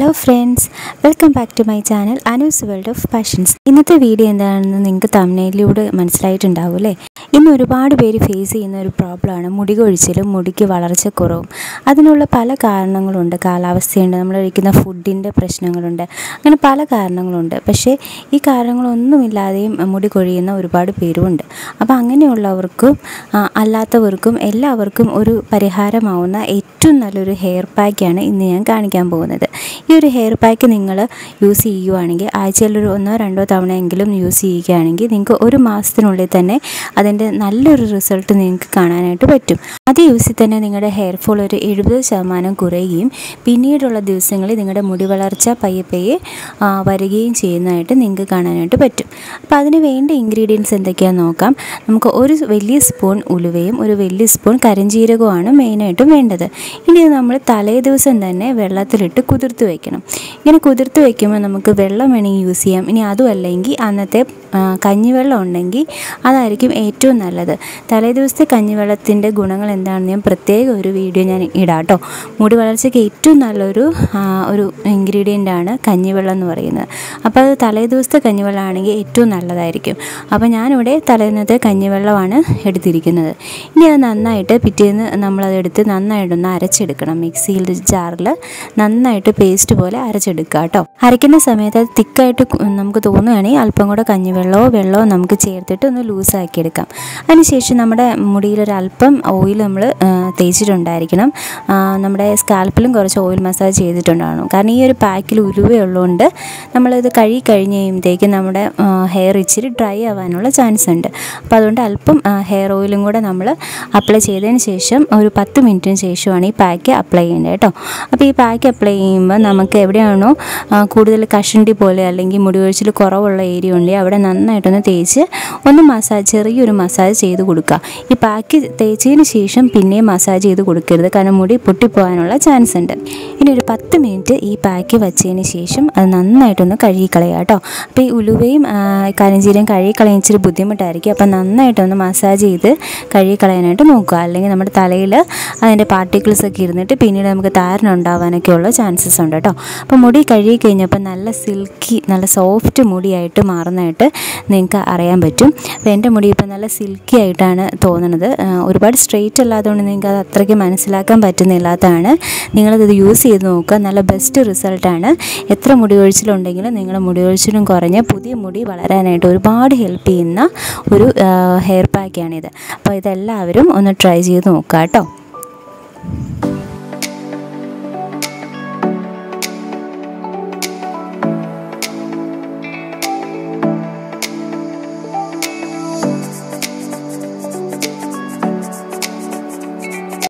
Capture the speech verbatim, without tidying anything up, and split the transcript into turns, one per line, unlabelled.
Hello friends, welcome back to my channel Anu's World of Passions. ഇന്നത്തെ video എന്താണെന്ന് നിങ്ങൾക്ക് തംബ്നെയിലിലൂടെ മനസ്സിലായിട്ടുണ്ടാവും. ഇന്ന് ഒരുപാട് പേര് ഫേസ് ചെയ്യുന്ന ഒരു പ്രോബ്ലമാണ് മുടി കൊഴിച്ചിലും മുടിക്ക് വളർച്ചക്കുറവും. അതിനുള്ള പല കാരണങ്ങളുണ്ട്. കാലാവസ്ഥയുണ്ട്, നമ്മൾ കഴിക്കുന്ന ഫുഡിൻ്റെ പ്രശ്നങ്ങളുണ്ട്, അങ്ങനെ പല കാരണങ്ങളുണ്ട്. പക്ഷേ ഈ കാരണങ്ങളൊന്നുമില്ലാതെയും മുടി കൊഴിയുന്ന ഒരുപാട് പേരുമുണ്ട്. അപ്പോൾ അങ്ങനെയുള്ളവർക്കും അല്ലാത്തവർക്കും എല്ലാവർക്കും ഒരു പരിഹാരമാവുന്ന ഏറ്റവും നല്ലൊരു ഹെയർ പാക്കാണ് ഇന്ന് ഞാൻ കാണിക്കാൻ പോകുന്നത്. ഈ ഒരു ഹെയർ പാക്ക് നിങ്ങൾ യൂസ് ചെയ്യുകയാണെങ്കിൽ ആഴ്ചയിൽ ഒരു ഒന്നോ രണ്ടോ തവണയെങ്കിലും യൂസ് ചെയ്യുകയാണെങ്കിൽ നിങ്ങൾക്ക് ഒരു മാസത്തിനുള്ളിൽ തന്നെ അതിൻ്റെ നല്ലൊരു റിസൾട്ട് നിങ്ങൾക്ക് കാണാനായിട്ട് പറ്റും. അത് യൂസിൽ തന്നെ നിങ്ങളുടെ ഹെയർ ഫോൾ ഒരു എഴുപത് ശതമാനം കുറയുകയും പിന്നീടുള്ള ദിവസങ്ങളിൽ നിങ്ങളുടെ മുടി വളർച്ച പയ്യെ പയ്യെ വരികയും ചെയ്യുന്നതായിട്ട് നിങ്ങൾക്ക് കാണാനായിട്ട് പറ്റും. അപ്പോൾ അതിന് വേണ്ട ഇൻഗ്രീഡിയൻസ് എന്തൊക്കെയാണെന്ന് നോക്കാം. നമുക്ക് ഒരു വലിയ സ്പൂൺ ഉലുവയും ഒരു വലിയ സ്പൂൺ കരിഞ്ജീരകവുമാണ് മെയിനായിട്ടും വേണ്ടത്. ഇനി നമ്മൾ തലേ ദിവസം തന്നെ വെള്ളത്തിലിട്ട് കുതിർത്ത് വയ്ക്കണം. ഇങ്ങനെ കുതിർത്ത് വയ്ക്കുമ്പോൾ നമുക്ക് വെള്ളം വേണമെങ്കിൽ യൂസ് ചെയ്യാം. ഇനി അതും അല്ലെങ്കിൽ അന്നത്തെ കഞ്ഞിവെള്ളം ഉണ്ടെങ്കിൽ അതായിരിക്കും ഏറ്റവും നല്ലത്. തലേ ദിവസത്തെ കഞ്ഞിവെള്ളത്തിൻ്റെ ഗുണങ്ങൾ എന്താണെന്ന് ഞാൻ പ്രത്യേക ഒരു വീഡിയോ ഞാൻ ഇടാം കേട്ടോ. മുടി വളർച്ചയ്ക്ക് ഏറ്റവും നല്ലൊരു ഒരു ഇൻഗ്രീഡിയൻ്റാണ് കഞ്ഞിവെള്ളം എന്ന് പറയുന്നത്. അപ്പോൾ അത് തലേ ദിവസത്തെ കഞ്ഞിവെള്ളമാണെങ്കിൽ ഏറ്റവും നല്ലതായിരിക്കും. അപ്പോൾ ഞാനിവിടെ തലേന്നത്തെ കഞ്ഞിവെള്ളമാണ് എടുത്തിരിക്കുന്നത്. ഇനി അത് നന്നായിട്ട് പിറ്റേന്ന് നമ്മളതെടുത്ത് നന്നായിട്ടൊന്ന് അരച്ചെടുക്കണം. മിക്സിയിൽ ജാറിൽ നന്നായിട്ട് പേസ്റ്റ് പോലെ അരച്ചെടുക്കുക കേട്ടോ. അരയ്ക്കുന്ന സമയത്ത് അത് തിക്കായിട്ട് നമുക്ക് തോന്നുകയാണെങ്കിൽ അല്പം കൂടെ കഞ്ഞിവെള്ളമോ വെള്ളമോ നമുക്ക് ചേർത്തിട്ട് ഒന്ന് ലൂസാക്കി എടുക്കാം. അതിനുശേഷം നമ്മുടെ മുടിയിലൊരല്പം ഓയിൽ നമ്മൾ തേച്ചിട്ടുണ്ടായിരിക്കണം. നമ്മുടെ സ്കാൽപ്പിലും കുറച്ച് ഓയിൽ മസാജ് ചെയ്തിട്ടുണ്ടാകണം. കാരണം ഈ ഒരു പാക്കിൽ ഉലുവയുള്ളതുകൊണ്ട് നമ്മളിത് കഴുകി കഴിഞ്ഞ് കഴിയുമ്പോഴത്തേക്കും നമ്മുടെ ഹെയർ ഇച്ചിരി ഡ്രൈ ആവാനുള്ള ചാൻസ് ഉണ്ട്. അപ്പോൾ അതുകൊണ്ട് അല്പം ഹെയർ ഓയിലും കൂടെ നമ്മൾ അപ്ലൈ ചെയ്തതിന് ശേഷം ഒരു പത്ത് മിനിറ്റിന് ശേഷമാണ് ഈ പാക്ക് അപ്ലൈ ചെയ്യേണ്ടത് കേട്ടോ. അപ്പോൾ ഈ പാക്ക് അപ്ലൈ ചെയ്യുമ്പോൾ നമുക്ക് എവിടെയാണോ കൂടുതൽ കഷണ്ടി പോലെ അല്ലെങ്കിൽ മുടി കൊഴിച്ചിൽ കുറവുള്ള ഏരിയ ഉണ്ടെങ്കിൽ അവിടെ നന്നായിട്ടൊന്ന് തേച്ച് ഒന്ന് മസാജ് ചെറിയൊരു മസാജ് ചെയ്ത് കൊടുക്കുക. ഈ പാക്ക് തേച്ചതിന് ശേഷം പിന്നെയും മസാജ് ചെയ്ത് കൊടുക്കരുത്, കാരണം മുടി പൊട്ടിപ്പോകാനുള്ള ചാൻസ് ഉണ്ട്. ഇനി ഒരു പത്ത് മിനിറ്റ് ഈ പാക്ക് വെച്ചതിന് ശേഷം അത് നന്നായിട്ടൊന്ന് കഴുകിക്കളയുക കേട്ടോ. അപ്പോൾ ഈ ഉലുവയും കരിഞ്ജീരകം കഴുകിക്കളയാൻ ഇച്ചിരി ബുദ്ധിമുട്ടായിരിക്കും. അപ്പോൾ നന്നായിട്ടൊന്ന് മസാജ് ചെയ്ത് കഴുകിക്കളയാനായിട്ട് നോക്കുക. അല്ലെങ്കിൽ നമ്മുടെ തലയിൽ അതിൻ്റെ പാർട്ടിക്കിൾസൊക്കെ ഇരുന്നിട്ട് പിന്നീട് നമുക്ക് താരനുണ്ടാവാനൊക്കെയുള്ള ചാൻസസ് ഉണ്ട് കേട്ടോ. അപ്പോൾ മുടി കഴുകി കഴിഞ്ഞപ്പോൾ നല്ല സിൽക്കി നല്ല സോഫ്റ്റ് മുടിയായിട്ട് മാറുന്നതായിട്ട് നിങ്ങൾക്ക് അറിയാൻ പറ്റും. അപ്പോൾ എൻ്റെ മുടി ഇപ്പോൾ നല്ല സിൽക്കി ആയിട്ടാണ് തോന്നുന്നത്. ഒരുപാട് സ്ട്രെയിറ്റ് അല്ലാത്തതുകൊണ്ട് നിങ്ങൾക്ക് അത് അത്രയ്ക്ക് മനസ്സിലാക്കാൻ പറ്റുന്നില്ലാത്തതാണ്. നിങ്ങളത് യൂസ് ചെയ്ത് നോക്കുക. നല്ല ബെസ്റ്റ് റിസൾട്ടാണ്. എത്ര മുടി കൊഴിച്ചിലുണ്ടെങ്കിലും നിങ്ങളുടെ മുടി കൊഴിച്ചിലും കുറഞ്ഞ് പുതിയ മുടി വളരാനായിട്ട് ഒരുപാട് ഹെൽപ്പ് ചെയ്യുന്ന ഒരു ഹെയർ പാക്കാണിത്. അപ്പോൾ ഇതെല്ലാവരും ഒന്ന് ട്രൈ ചെയ്ത് നോക്കുക കേട്ടോ.